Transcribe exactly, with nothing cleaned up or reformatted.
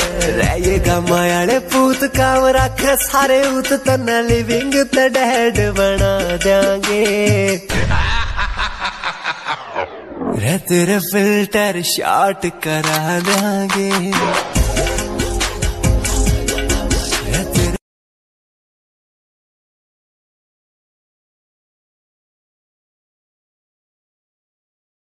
रहेगा मायाले पूत काम रखे सारे उत तना लिविंग ते डैड बना देंगे रे तेरे फिल्टर शॉट करा देंगे।